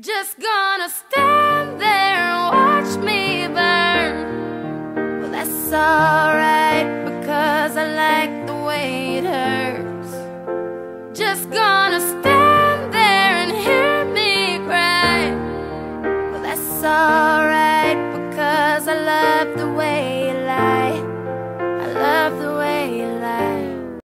Just gonna stand there and watch me burn. Well, that's alright, because I like the way it hurts. Just gonna